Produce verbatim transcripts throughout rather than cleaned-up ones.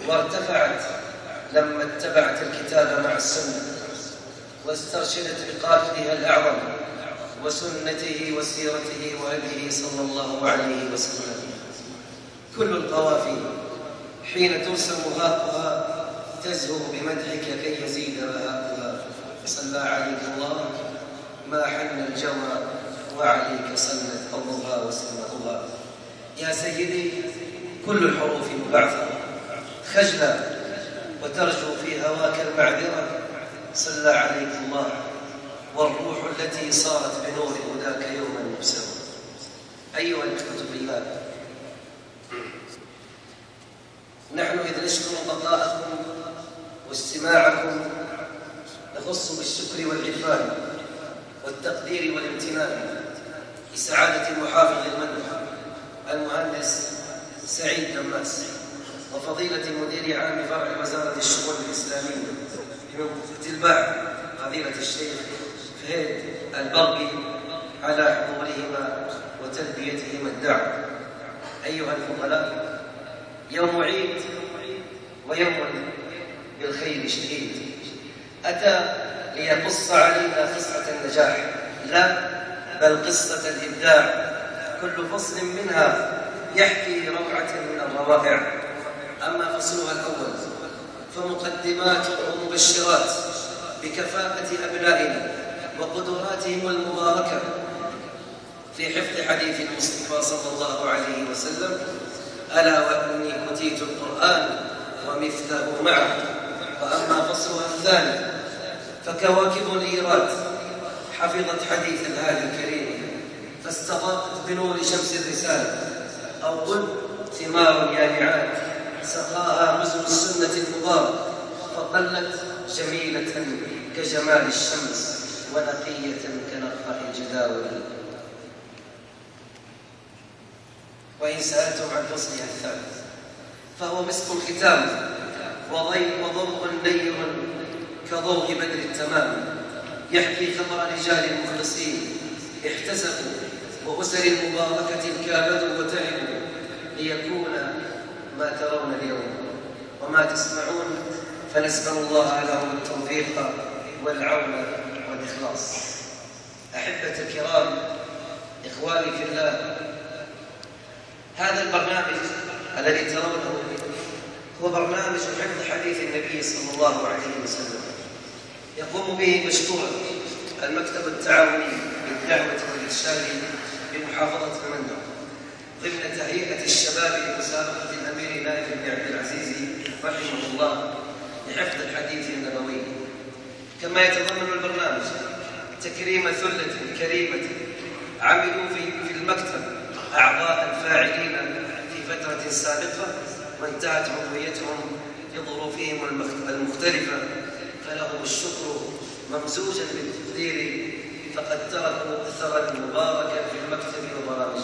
وارتفعت لما اتبعت الكتاب مع السنة واسترشدت بقائدها الأعظم وسنته وسيرته وهديه صلى الله عليه وسلم. كل القوافي حين ترسم هاقها تزهو بمدحك كي يزيد بهاؤها. صلى عليك الله ما حن الجوى وعليك صلت أرضها وسماؤها. يا سيدي كل الحروف مبعثرة خجلة وترجو في هواك المعذرة. صلى عليك الله والروح التي صارت بنور هداك يوما مبصرا. أيها الإخوة في الله، نحن إذ نشكر بقاءكم واستماعكم نخص بالشكر والعرفان والتقدير والامتنان لسعادة المحافظ المنح المهندس سعيد دماس وفضيلة مدير عام فرع وزارة الشؤون الإسلامية بمنطقة الباع فضيلة الشيخ فهيد البرقي على حضورهما وتلبيتهما الدعوة. أيها الفضلاء، يوم عيد ويوم بالخير شهيد أتى ليقص علينا قصة النجاح، لا بل قصة الإبداع، كل فصل منها يحكي روعة من الروائع. أما فصلها الأول فمقدمات ومبشرات بكفاءة أبنائنا وقدراتهم المباركة في حفظ حديث المصطفى صلى الله عليه وسلم: ألا وإني أوتيت القرآن ومثله معه. وأما فصلها الثاني فكواكب الإيراد حفظت حديث الهادي الكريم فاستضاءت بنور شمس الرسالة، أو قل ثمار يانعات سقاها مزن السنة المبارك فظلت جميلة كجمال الشمس ونقية كنقاء الجداول. وإن سألتم عن فصلها الثالث فهو مسك الختام وضوء نير كضوء بدر التمام، يحكي خبر رجال مخلصين احتسبوا وأسر مباركة كابدوا وتعبوا ليكون ما ترون اليوم وما تسمعون، فنسأل الله لهم التوفيق والعون والإخلاص. أحبة الكرام، إخواني في الله، هذا البرنامج الذي ترونه هو برنامج حفظ حديث النبي صلى الله عليه وسلم، يقوم به مشكورا المكتب التعاوني للدعوة والإرشاد بمحافظة المنطقة ضمن تهيئة الشباب لمسابقة الأمير نايف بن عبد العزيز رحمه الله لحفظ الحديث النبوي. كما يتضمن البرنامج تكريم ثلة كريمة عملوا في المكتب أعضاء فاعلين في فترة سابقة وانتهت عضويتهم لظروفهم المختلفة، فلهم الشكر ممزوجا بالتقدير، فقد تركوا أثرا مباركا في المكتب وبرامجه.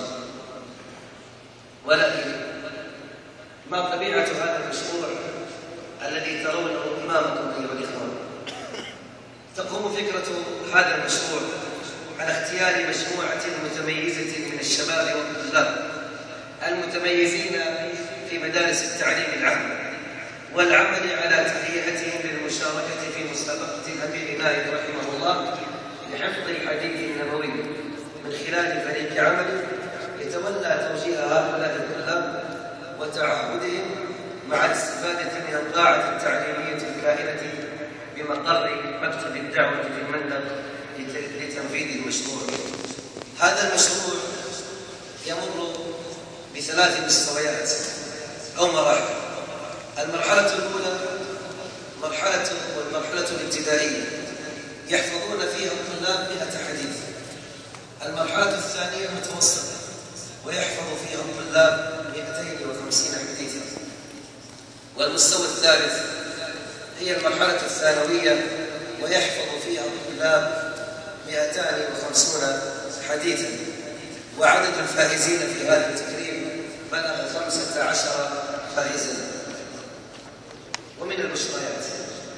ولكن ما طبيعة هذا المشروع الذي ترونه أمامكم أيها الإخوة؟ تقوم فكرة هذا المشروع على اختيار مجموعة متميزة من الشباب والطلاب المتميزين في مدارس التعليم العام والعمل على تهيئتهم للمشاركة في مسابقة الأمير نايف رحمه الله لحفظ الحديث النبوي من خلال فريق عمل يتولى توجيه هؤلاء الطلاب وتعهدهم مع الاستفادة من القاعة التعليمية الكائنة بمقر مكتب الدعوة في المندب لتنفيذ المشروع. هذا المشروع يمر بثلاث مستويات أو مراحل. المرحلة الأولى مرحلة والمرحلة الابتدائية يحفظون فيها الطلاب مئة حديث. المرحلة الثانية المتوسطة ويحفظ فيها الطلاب مئتين وخمسين حديثا. والمستوى الثالث هي المرحلة الثانوية ويحفظ فيها الطلاب مئتان وخمسون حديثا. وعدد الفائزين في هذا التكريم بلغ خمسة عشر فائزا. ومن البشريات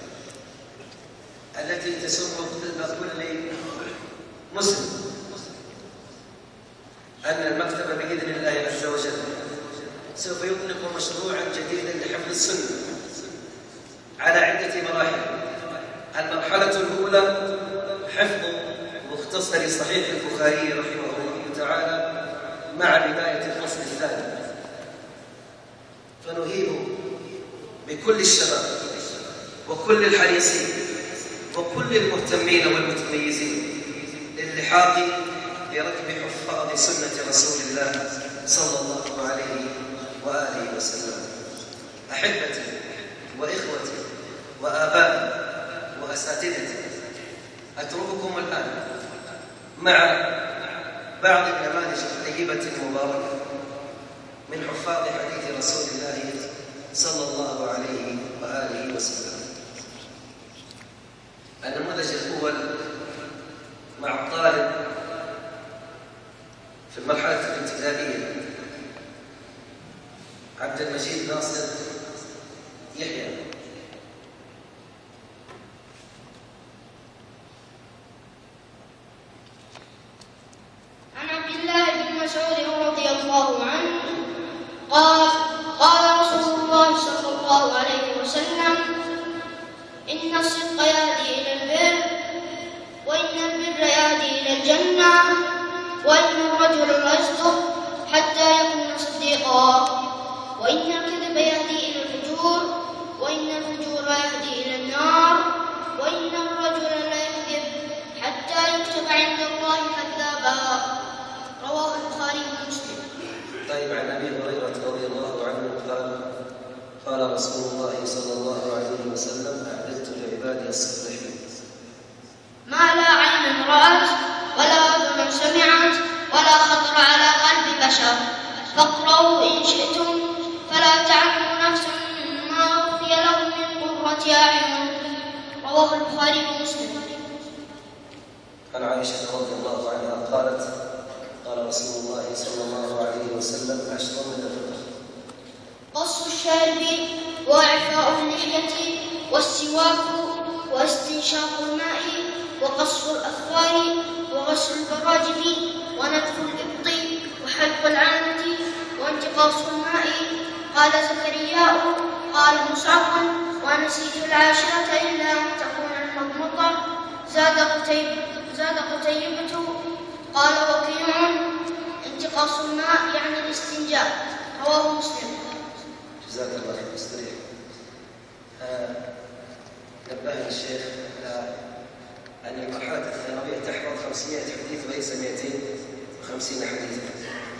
التي تسر قلب كل مسلم أن المكتب بإذن الله عز وجل سوف يطلق مشروعا جديدا لحفظ السنة عدة مراحل. المرحلة الأولى حفظ مختصر صحيح البخاري رحمه الله تعالى مع بداية الفصل الثاني، فنهيب بكل الشباب وكل الحريصين وكل المهتمين والمتميزين للحاق بركب حفاظ سنة رسول الله صلى الله عليه وآله وسلم. أحبتي وإخوتي وآبائي وأساتذتي، أترككم الآن مع بعض النماذج الطيبة المباركة من حفاظ حديث رسول الله صلى الله عليه وآله وسلم. النموذج الأول مع الطالب في المرحلة الابتدائية عبد المجيد ناصر يحيى. عن عبد الله بن مسعود رضي الله عنه قال قال رسول الله صلى الله عليه وسلم: إن الصدق يهدي إلى البر، وإن البر يهدي إلى الجنة، وإن الرجل لا يصدق حتى يكون صديقا، وإن الكذب يهدي إلى الفجور، وإن الفجور يهدي إلى النار، وإن الرجل لا يكذب حتى يكتب عند الله كذابا. رواه البخاري ومسلم. طيب، عن أبي هريرة رضي الله عنه قال قال رسول الله صلى الله عليه وسلم: أعددت لعبادي الصالحين ما لا عين رأت ولا أذن سمعت ولا خطر على قلب بشر، فاقرأوا إن شئتم فلا تعلم نفس ما أخفي لهم من قرة أعين. رواه البخاري ومسلم. عن عائشة رضي الله عنها قالت: قال رسول الله صلى الله عليه وسلم: عشر من الفطر: قص الشارب، وإعفاء اللحية، والسواك، واستنشاق الماء، وقص الأظفار، وغسل البراجم، ونتف الإبط، وحلق العانة، وانتقاص الماء. قال زكرياء: قال مصعب: ونسيت العاشرة إلا أن تكون المضمضة. زاد قتيبة زاد قتيبة قال وكيع: انتقاص الماء يعني الاستنجاء. رواه مسلم. جزاك الله خير. استريح. آه نبهني الشيخ على أن المرحلة الثانوية تحفظ خمسمائة حديث وليس مئتين وخمسين حديثا.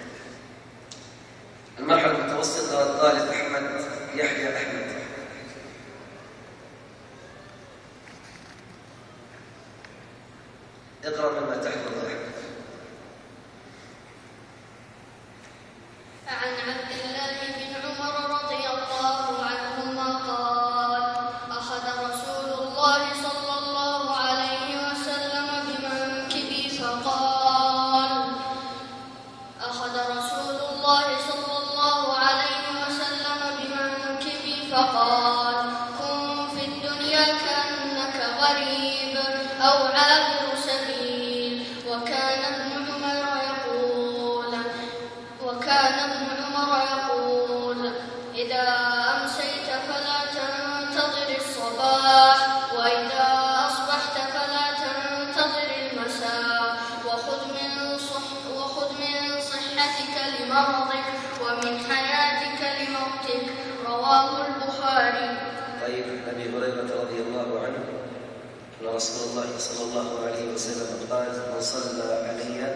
المرحلة المتوسطة الطالب أحمد يحيى أحمد. اقرأ مما تحفظ يا أحمد. عن عبد الله بن عمر رضي الله عنهما قال: أخذ رسول الله صلى الله عليه وسلم بمنكبي فقال أخذ رسول الله صلى الله عليه وسلم بمنكبي فقال: كن في الدنيا كأنك غريب أو عابر سبيل. وكان ابن عمر يقول وكان ابن عمر يقول: إذا أمسيت فلا تنتظر الصباح، وإذا أصبحت فلا تنتظر المساء، وخذ من صح وخذ من صحتك لمرضك، ومن حياتك لموتك. رواه البخاري. طيب، عن أبي هريرة رضي الله عنه أن رسول الله صلى الله عليه وسلم قال: من صلى علي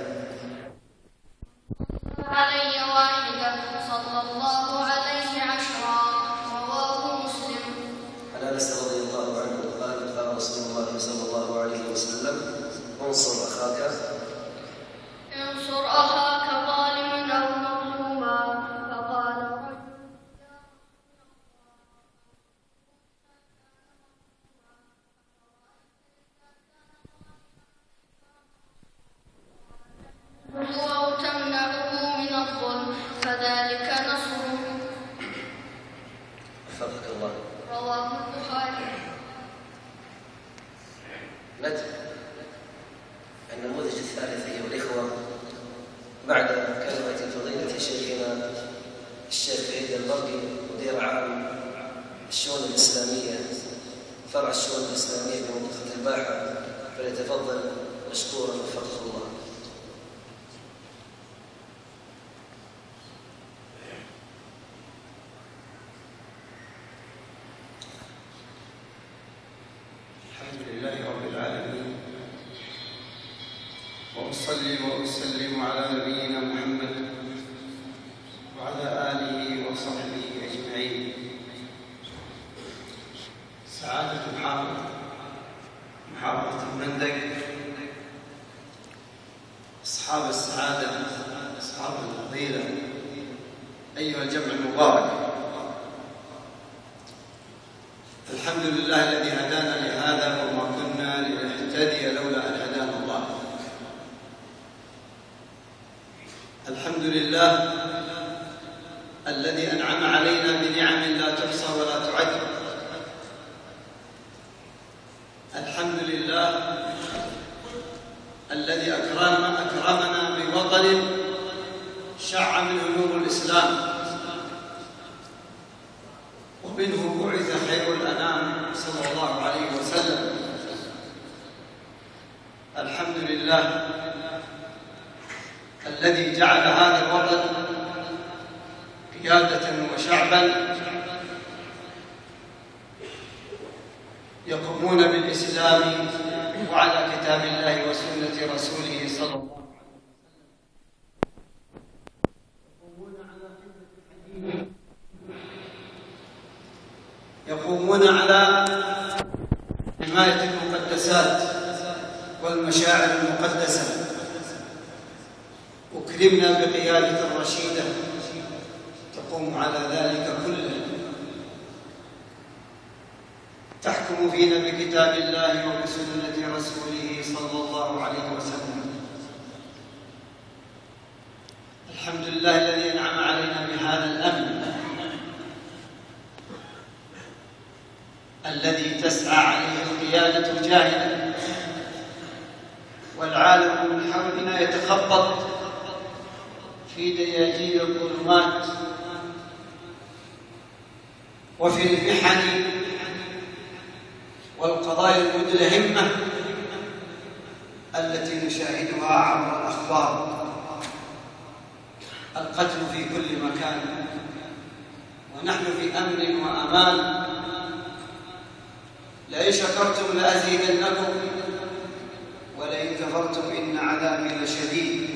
علي واحدة صلى الله عليه عشرا. رواه مسلم. عن أنس رضي الله عنه قال: قال رسول الله صلى الله عليه وسلم: انصر أخاك انصر أخاك ظالما أو مظلوما. فقال أو تمنعه من الظلم فذلك نصره. وفقك الله. رواه البخاري. ندعو النموذج الثالث أيها الإخوة بعد كلمة فضيلة شيخنا الشيخ عيد البرقي مدير عام الشؤون الإسلامية فرع الشؤون الإسلامية بمنطقة الباحة، فليتفضل مشكورا وفقه الله. الحمد لله رب العالمين، وأصلي وأسلم على نبينا محمد وعلى آله وصحبه أجمعين. سعادة محافظ محافظة المندق، أصحاب السعادة، أصحاب الفضيلة، أيها الجمع المبارك، الحمد لله الذي هدانا لهذا وما كنا لنهتدي لولا أن هدانا الله. الحمد لله الذي أنعم علينا بنعم لا تحصى ولا تعد. الحمد لله الذي أكرم أكرمنا بوطن شع منه نور الإسلام، ومنه بعث خير الأنام صلى الله عليه وسلم. الحمد لله الذي جعل هذا الوطن قيادة وشعبا يقومون بالإسلام وعلى كتاب الله وسنة رسوله صلى الله عليه وسلم، يقومون على حماية المقدسات والمشاعر المقدسة. أكرمنا بقيادة رشيدة تقوم على ذلك كله، تحكم فينا بكتاب الله وبسنة رسوله صلى الله عليه وسلم. الحمد لله الذي أنعم علينا بهذا الأمن الذي تسعى عليه القيادة جاهدا، والعالم من حولنا يتخبط في دياجين الظلمات وفي المحن والقضايا المدلهمة التي نشاهدها عبر الأخبار. القتل في كل مكان، ونحن في أمن وأمان. لئن شكرتم لأزيدنكم ولئن كفرتم إن عذابي لشديد.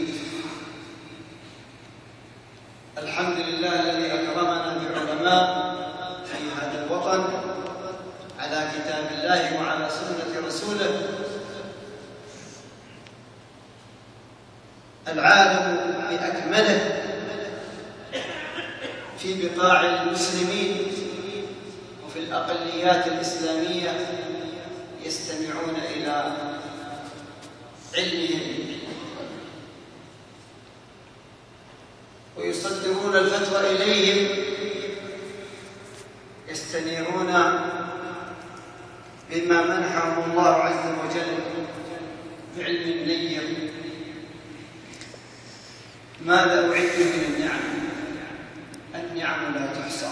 الحمد لله الذي أكرمنا بعلماء في هذا الوطن على كتاب الله وعلى سنة رسوله. العالم بأكمله في بقاع المسلمين وفي الأقليات الإسلامية يستمعون إلى علمهم ويصدرون الفتوى إليهم، يستنيرون بما منحهم الله عز وجل بعلم نير. ماذا أعد من النعم؟ النعم لا تحصى،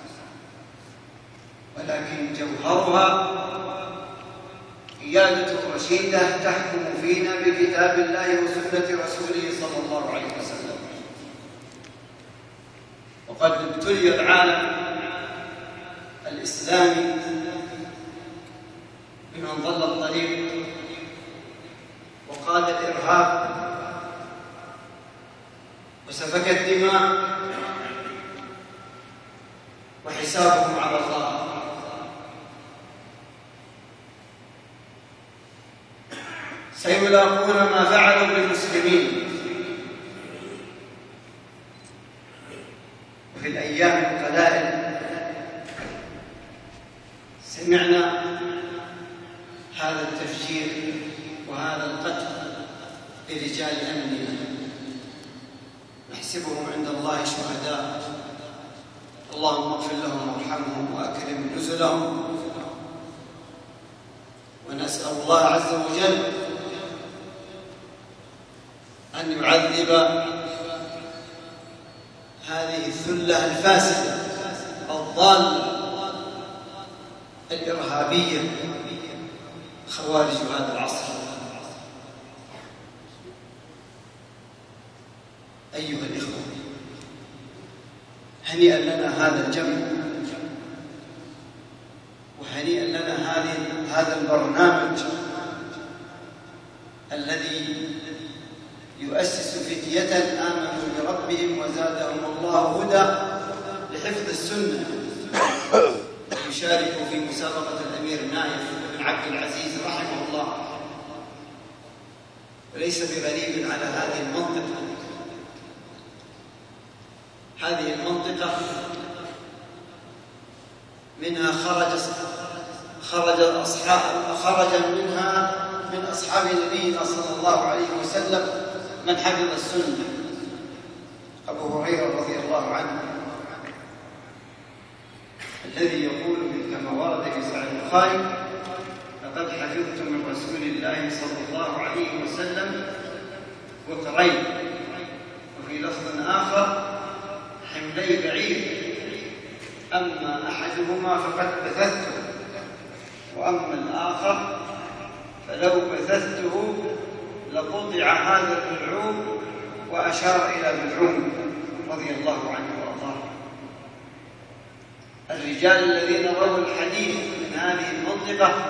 ولكن جوهرها قيادة رشيدة تحكم فينا بكتاب الله وسنة رسوله صلى الله عليه وسلم. وقد ابتلي العالم الإسلامي بمن ضل الطريق وقاد الإرهاب وسفك الدماء، وحسابهم على الله. سيلاقون ما فعلوا بالمسلمين. وفي الأيام القلائل سمعنا هذا التفجير وهذا القتل لرجال أمننا، نحسبهم عند الله شهداء. اللهم اغفر لهم وارحمهم وأكرم نزلهم. ونسأل الله عز وجل أن يعذب هذه الثلة الفاسدة الضالة الإرهابية خوارج هذا العصر. أيها الإخوة، هنيئا لنا هذا الجمع، وهنيئا لنا هذه هذا البرنامج الذي يؤسس فتية آمنوا بربهم وزادهم الله هدى لحفظ السنة، يشارك في مسابقة الأمير نايف بن عبد العزيز رحمه الله. وليس بغريب على هذه المنطقة. هذه المنطقة منها خرج خرج أصحاب خرج منها من أصحاب نبينا صلى الله عليه وسلم من حفظ السنة. أبو هريرة رضي الله عنه الذي يقول كما ورد في صحيح البخاري: لقد حفظت من رسول الله صلى الله عليه وسلم وترين، وفي لفظ آخر: حملي بعير، أما أحدهما فقد بثثته، وأما الآخر فلو بثثته لقطع هذا البلعوم، وأشار إلى بلعوم رضي الله عنه وأرضاه. الرجال الذين رووا الحديث من هذه المنطقة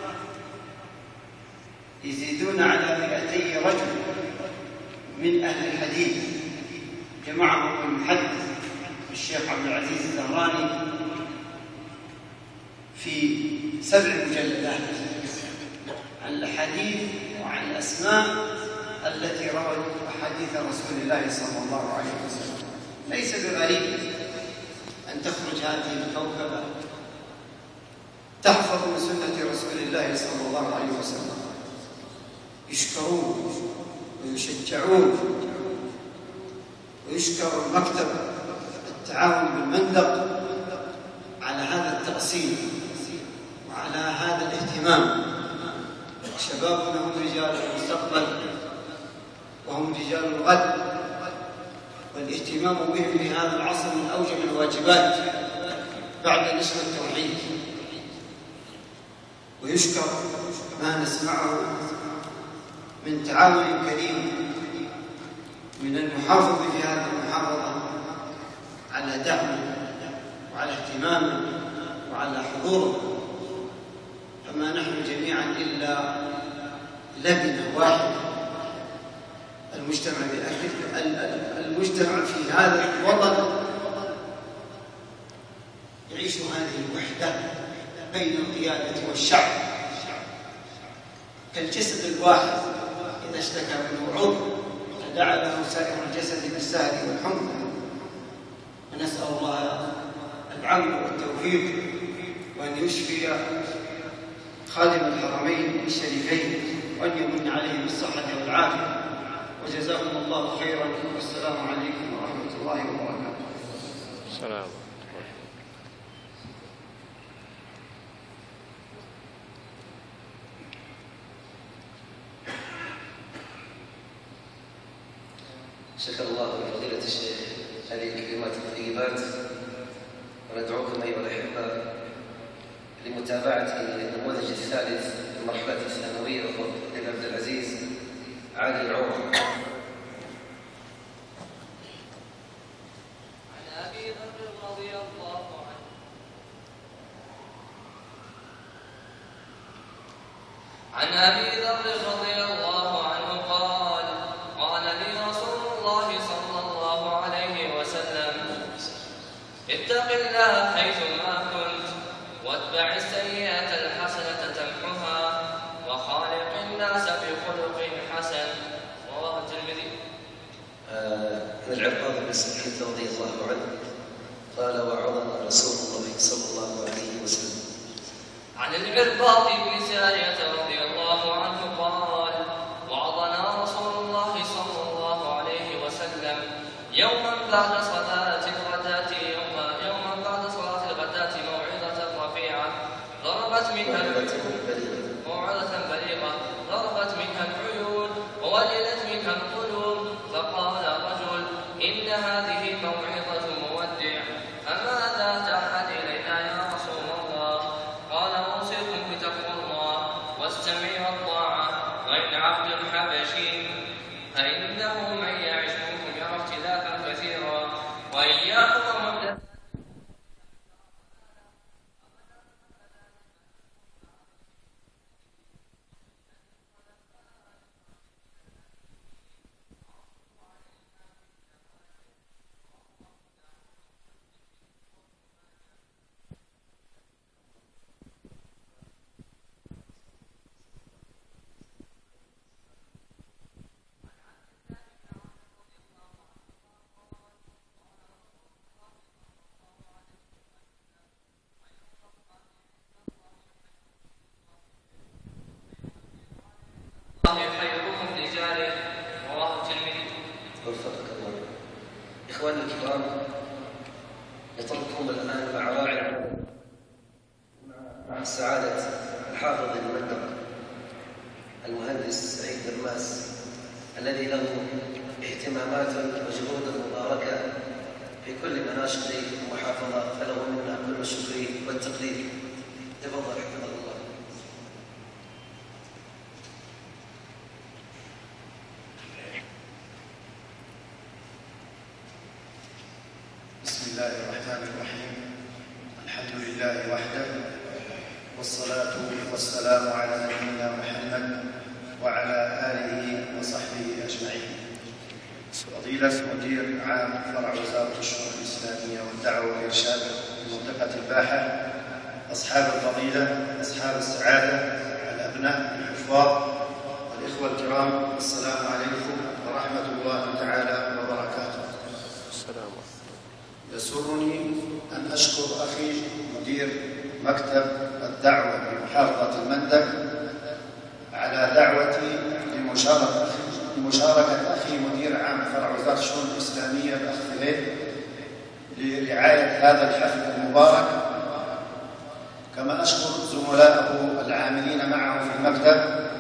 يزيدون على مئتي رجل من أهل الحديث، جمعهم المحدث الشيخ عبد العزيز الزهراني في سبع مجلدات عن الحديث وعن الأسماء التي روت أحاديث رسول الله صلى الله عليه وسلم. ليس بغريب أن تخرج هذه الكوكبة تحفظ من سنة رسول الله صلى الله عليه وسلم، يشكرون ويشجعون، ويشكر المكتب التعاون بالمندق على هذا التأصيل وعلى هذا الاهتمام. شبابنا هم رجال المستقبل وهم رجال الغد، والاهتمام بهم في هذا العصر من أوجب الواجبات بعد نشر التوحيد. ويشكر ما نسمعه من تعاون كريم من المحافظ في هذه المحافظة على دعمه وعلى اهتمامه وعلى حضوره. فما نحن جميعا إلا لبنة واحدة. المجتمع المجتمع في هذا الوطن يعيش هذه الوحدة بين القيادة والشعب، كالجسد الواحد إذا اشتكى منه عضو تداعى له سائر الجسد بالسهر والحمى. ونسأل الله العون والتوفيق، وأن يشفي خادم الحرمين الشريفين، وأن يمن عليه بالصحة والعافية. وجزاكم الله خيرا، والسلام عليكم ورحمة الله وبركاته. السلام. شكر الله لفضيلة الشيخ هذه الكلمات الطيبات، وندعوكم أيها الأحبة لمتابعة النموذج الثالث للمرحلة الثانوية وفضيلة عبد العزيز علي العمر. عن أبي ذر رضي الله عنه عن أبي ذر رضي الله عنه قال: قال لي رسول الله صلى الله عليه وسلم: اتق الله حيثما كنت، واتبع السيئة الحسنة تمحها، وخالق الناس بخلق حسن. رواه الترمذي. عن العرباض بن سعيد رضي الله عنه قال: وعظنا رسول الله صلى الله عليه وسلم. عن العرباض بن سارية رضي الله عنه قال: وعظنا رسول الله صلى الله عليه وسلم يوما بعد صلاة الغداة يوما يوما بعد صلاة الغداة موعظة رفيعة ضربت منها العيون موعظة بليغة ضربت منها العيون وولدت منها القلوب. فقال رجل: إن هذه موعظة مودع، فماذا تحن إلينا يا رسول الله؟ قال سعادة الحافظ المنطقة المهندس سعيد درماس الذي له اهتمامات وجهود مباركة في كل مناشط المحافظة، فله منا كل الشكر والتقدير. تفضل حفظه الله. بسم الله الرحمن الرحيم. الحمد لله وحده، والصلاة والسلام على نبينا محمد وعلى آله وصحبه أجمعين. فضيلة مدير عام فرع وزارة الشؤون الإسلامية والدعوة والإرشاد بمنطقة الباحة، أصحاب الفضيلة، أصحاب السعادة، الأبناء الحفاظ، والإخوة الكرام، السلام عليكم ورحمة الله تعالى وبركاته. السلام. يسرني أن أشكر أخي مدير مكتب الدعوة بمحافظة المندب على دعوتي لمشاركة لمشاركة أخي مدير عام فرع وزارة الشؤون الإسلامية الأخ فهيد لرعاية هذا الحفل المبارك، كما أشكر زملائه العاملين معه في المكتب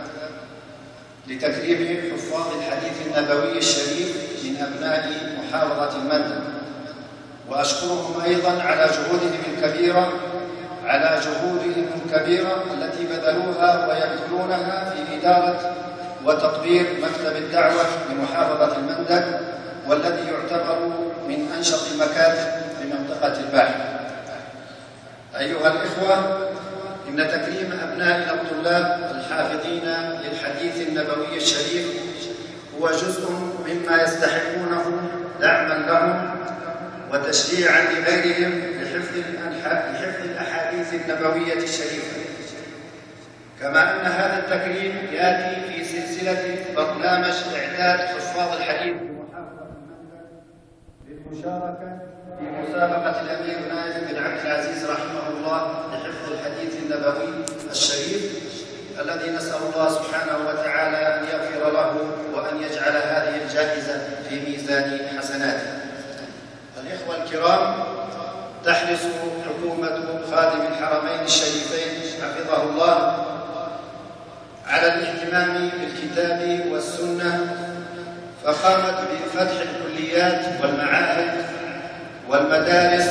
لتكريم حفاظ الحديث النبوي الشريف من أبناء محافظة المندب، وأشكرهم أيضا على جهودهم الكبيرة على جهودهم الكبيرة التي بذلوها ويبذلونها في إدارة وتطوير مكتب الدعوة لمحافظة المندب، والذي يعتبر من أنشط المكاتب بمنطقة الباحة. أيها الإخوة، إن تكريم أبنائنا الطلاب الحافظين للحديث النبوي الشريف هو جزء مما يستحقونه دعما لهم وتشجيعا لغيرهم لحفظ لحفظ الأحاديث النبوية الشريفة. كما أن هذا التكريم يأتي في سلسلة برنامج إعداد حفاظ الحديث بمحافظة المندب للمشاركة في مسابقة الأمير نايف بن عبد العزيز رحمه الله لحفظ الحديث النبوي الشريف، الذي نسأل الله سبحانه وتعالى أن يغفر له وأن يجعل هذه الجائزة في ميزان حسناته. الإخوة الكرام، تحرص حكومة خادم الحرمين الشريفين حفظه الله على الاهتمام بالكتاب والسنة، فقامت بفتح الكليات والمعاهد والمدارس،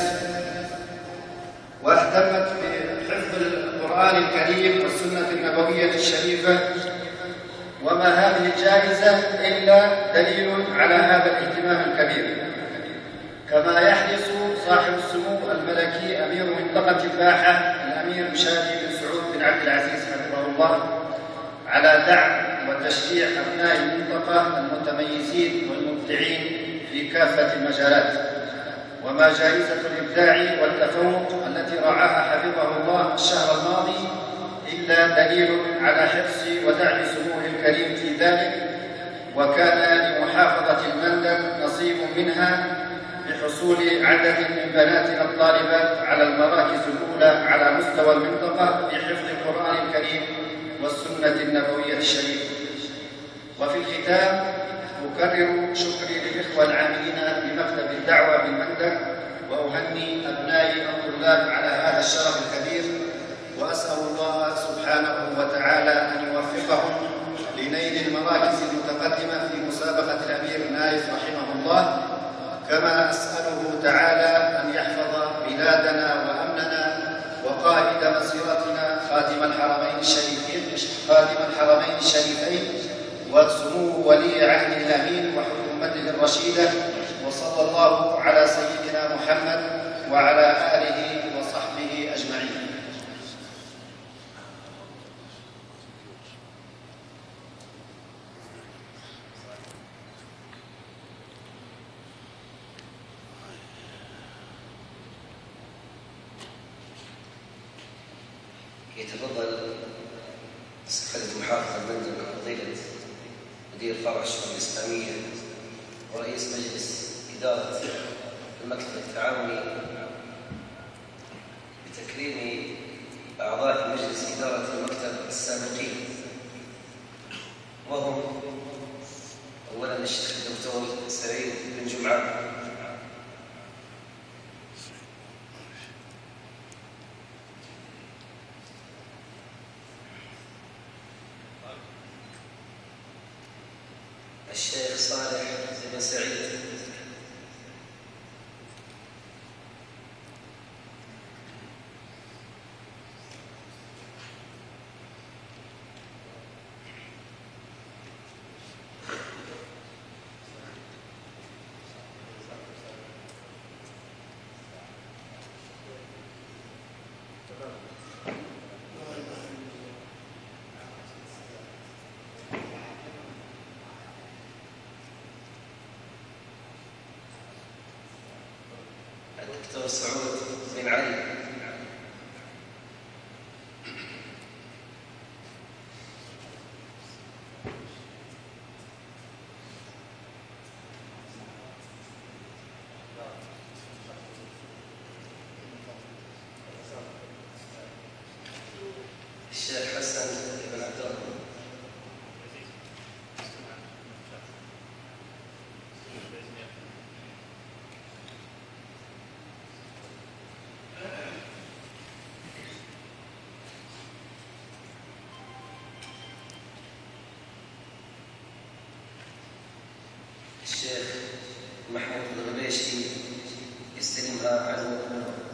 واهتمت بحفظ القرآن الكريم والسنة النبوية الشريفة، وما هذه الجائزة إلا دليل على هذا الاهتمام الكبير. كما يحرص صاحب السمو الملكي أمير منطقة الباحة الأمير مشادي بن سعود بن عبد العزيز حفظه الله على دعم وتشجيع أبناء المنطقة المتميزين والمبدعين في كافة المجالات، وما جائزة الإبداع والتفوق التي رعاها حفظه الله الشهر الماضي إلا دليل على حرص ودعم سموه الكريم في ذلك. وكان لمحافظة المندب نصيب منها بحصول عدد من بناتنا الطالبات على المراكز الأولى على مستوى المنطقة في حفظ القرآن الكريم والسنة النبوية الشريفة. وفي الختام أكرر شكري للإخوة العاملين بمكتب الدعوة بالمندب، وأهني أبنائي الطلاب على هذا الشرف الكبير، وأسأل الله سبحانه وتعالى أن يوفقهم لنيل المراكز المتقدمة في مسابقة الأمير نايف رحمه الله، كما أسأله تعالى أن يحفظ بلادنا وأمننا وقائد مسيرتنا خادم الحرمين الشريفين خادم الحرمين الشريفين وسموه ولي عهده الأمين وحكومته الرشيدة، وصلى الله على سيدنا محمد وعلى آله وصحبه أجمعين. يتفضل سيادة محافظ المندب فضيلة مدير فرع الشؤون الإسلامية ورئيس مجلس إدارة المكتب التعاوني بتكريم أعضاء مجلس إدارة المكتب السابقين، وهم أولا الشيخ الدكتور سعيد بن جمعان، الشيخ صالح بن سعيد. الدكتور سعود بن علي. الشيخ حسن بن عبد الرحمن. الشيخ محمود الغبيشي يستلمها عنه.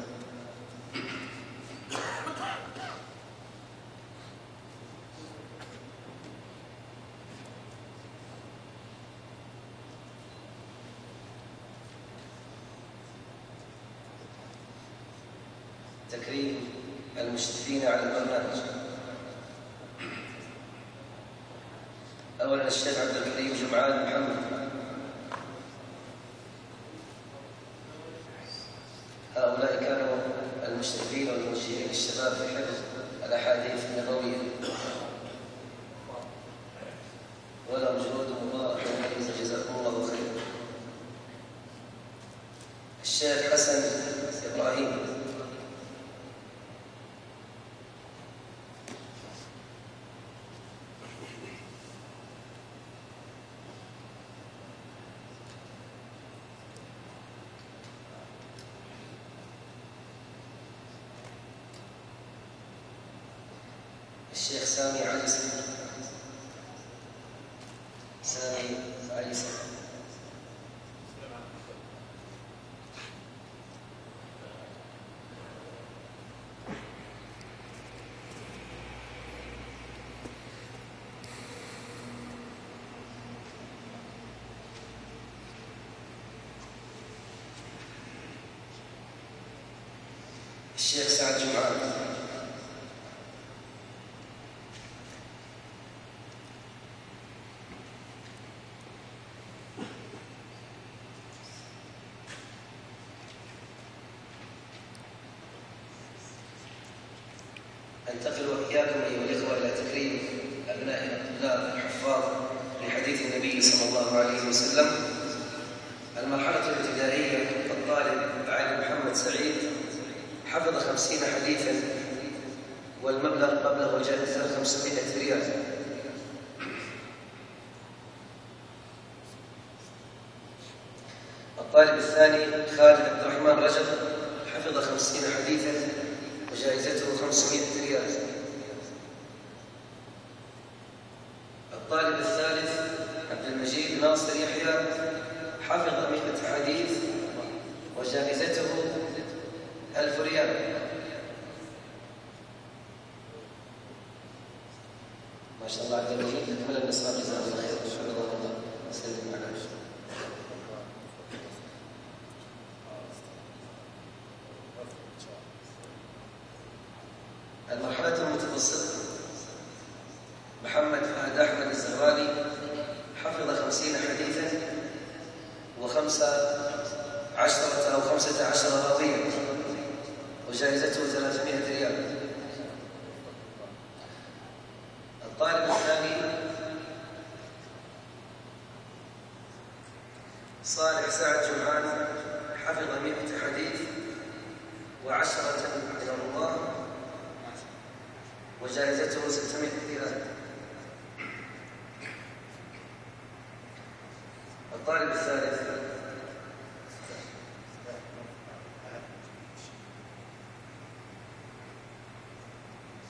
تكريم المشرفين على البرنامج. أولا الشيخ عبد الكريم جمعان محمد. هؤلاء كانوا المشرفين والموجهين للشباب في حفظ الأحاديث النبوية، ولهم جهود مباركة ومميزة، جزاكم الله خيرا. الشيخ حسن إبراهيم. الشيخ سامي علي سليم. سامي علي سليم. الشيخ سعد جمعان. أنتقل وإياكم أيها الإخوة إلى تكريم أبنائنا الطلاب الحفاظ لحديث النبي صلى الله عليه وسلم. المرحلة الابتدائية، الطالب علي محمد سعيد حفظ خمسين حديثا، والمبلغ مبلغ الجائزة خمسمائة ريال. الطالب الثاني خالد عبد الرحمن رجب حفظ خمسين حديثا وجائزته خمسمائة ريال. الطالب الثالث عبد المجيد ناصر يحيى حفظ مئة حديث وجائزته ألف ريال. ما شاء الله عبد المجيد أكمل النصاب، جزاه الله خير، حفظه الله وسلم على وجهه. المرحلة المتوسطة، محمد فهد أحمد الزهراني حفظ خمسين حديثا وخمسة عشرة أو خمسة عشر راويا وجائزته ثلاثمائة ريال. الطالب الثاني صالح سعد جمعان حفظ مئة حديث وعشرة إلى الله وجائزته ستمائة ريال. الطالب الثالث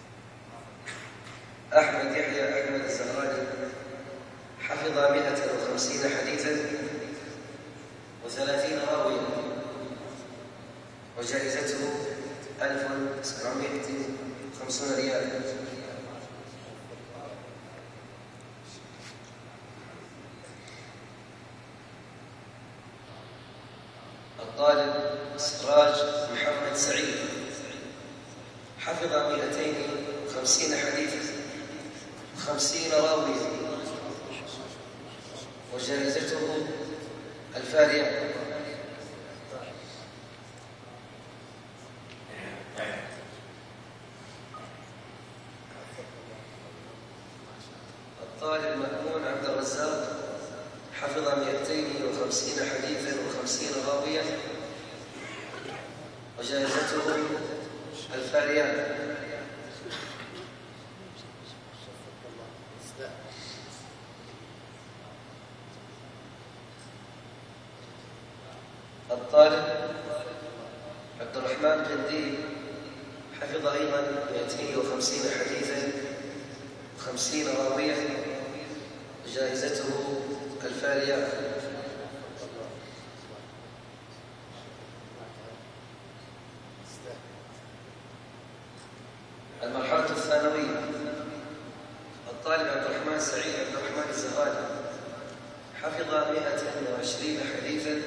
أحمد يحيى أحمد الزهراني حفظ مئة وخمسين حديثا وثلاثين راويا، وجائزته ألف وسبعمائة وخمسون ريالا. الطالب سراج محمد سعيد حفظ مئتين وخمسين حديثا وخمسين راويا، وجائزته ألف ريال. الطالب مأمون عبد الرزاق حفظ مئتين وخمسين حديثا وخمسين راويا، وجائزته ألف ريال. الطالب عبد الرحمن قنديل حفظ أيضا مئتين وخمسين حديثا وخمسين راويا، وجائزته ألف ريال. المرحلة الثانوية الطالب عبد الرحمن سعيد عبد الرحمن الزغالي حفظ مئة وعشرين حديثا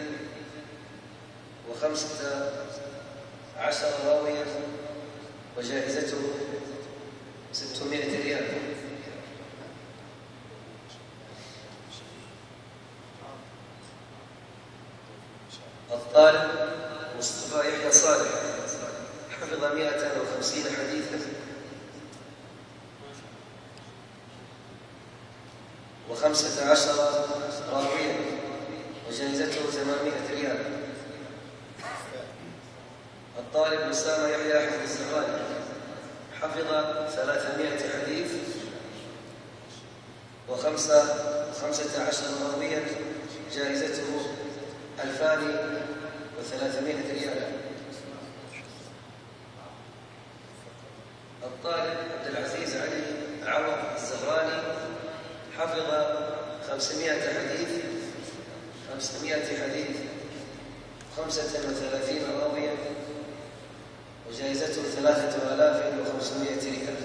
وخمسة عشر راويا، وجائزته ستمائة ريال. الطالب مصطفى يحيى صالح حفظ مئة وخمسين حديثا وخمسة عشر راويا، وجائزته ثمانمائة ريال. الطالب أسامة يحيى أحمد الزغالي حفظ ثلاثمائة حديث وخمسة وخمسة عشر راويا، جائزته ألفان وثلاثمائة ريال. الطالب عبد العزيز علي عوض الزهراني حفظ خمسمائة حديث خمسمائة حديث خمسة وثلاثين راويا، وجائزته ثلاثة آلاف وخمسمائة ريال.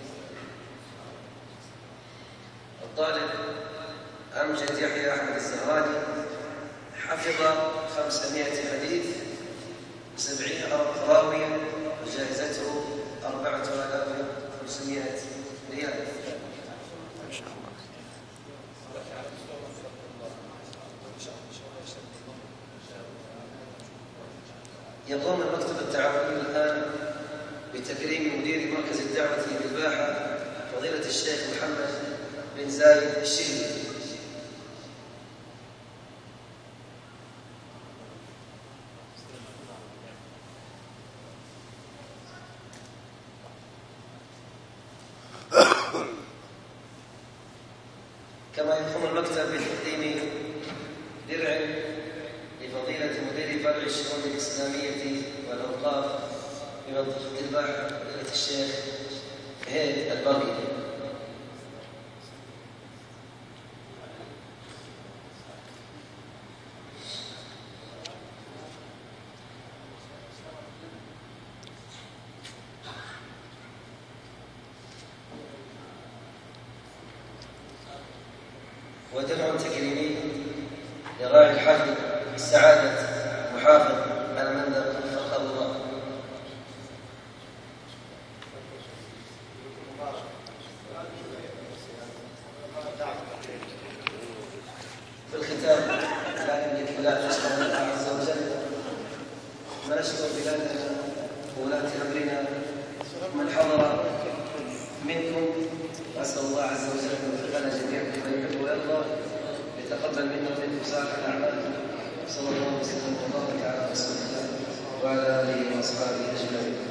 الطالب أمجد يحيى أحمد الزهراني حفظ خمسمائة حديث وسبعين راويا، وجائزته أربعة آلاف وخمسمائة ريال. يقوم المكتب التعاوني الآن بتكريم مدير مركز الدعوة بالباحة فضيلة الشيخ محمد بن زايد الشهري. كما يقوم المكتب بتقديم درع لفضيلة مدير فرع الشؤون الإسلامية والأوقاف بمنطقة الباحة فضيلة الشيخ هيد البري. ودرع تكريمي لراعي الحفل سعادة محافظ المندب وفقه الله. في الختام لا يملك ولاة نشكر الله عز وجل ونشكر بلادنا وولاة أمرنا من حضر منكم، وأسأل الله عز وجل أن يوفقنا جميعا لما يحب ويرضى، يتقبل منا ومنكم صالح الأعمال. صلى الله وسلم وبارك على رسول الله وعلى آله وأصحابه أجمعين.